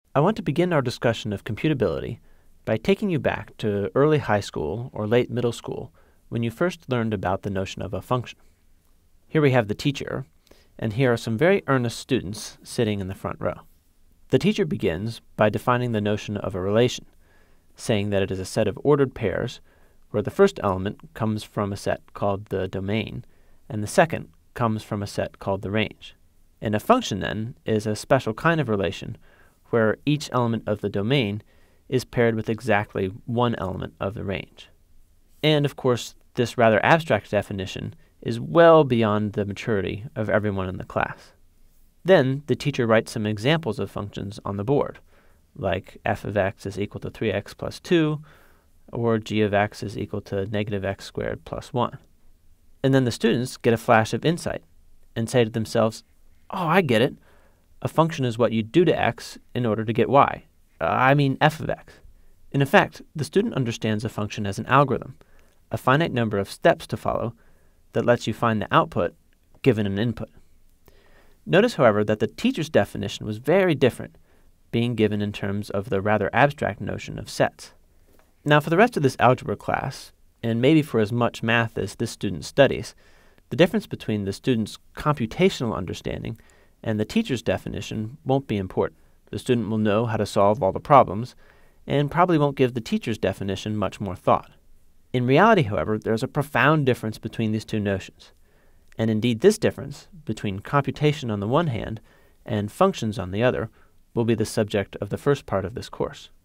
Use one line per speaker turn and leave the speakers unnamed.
I want to begin our discussion of computability by taking you back to early high school or late middle school when you first learned about the notion of a function. Here we have the teacher, and here are some very earnest students sitting in the front row. The teacher begins by defining the notion of a relation, saying that it is a set of ordered pairs where the first element comes from a set called the domain, and the second comes from a set called the range. And a function, then, is a special kind of relation where each element of the domain is paired with exactly one element of the range. And, of course, this rather abstract definition is well beyond the maturity of everyone in the class. Then the teacher writes some examples of functions on the board, like f of x is equal to 3x plus 2, or g of x is equal to negative x squared plus 1. And then the students get a flash of insight and say to themselves, "Oh, I get it. A function is what you do to x in order to get y. I mean f of x." In effect, the student understands a function as an algorithm, a finite number of steps to follow that lets you find the output given an input. Notice, however, that the teacher's definition was very different, being given in terms of the rather abstract notion of sets. Now, for the rest of this algebra class, and maybe for as much math as this student studies, the difference between the student's computational understanding and the teacher's definition won't be important. The student will know how to solve all the problems and probably won't give the teacher's definition much more thought. In reality, however, there's a profound difference between these two notions. And indeed, this difference between computation on the one hand and functions on the other will be the subject of the first part of this course.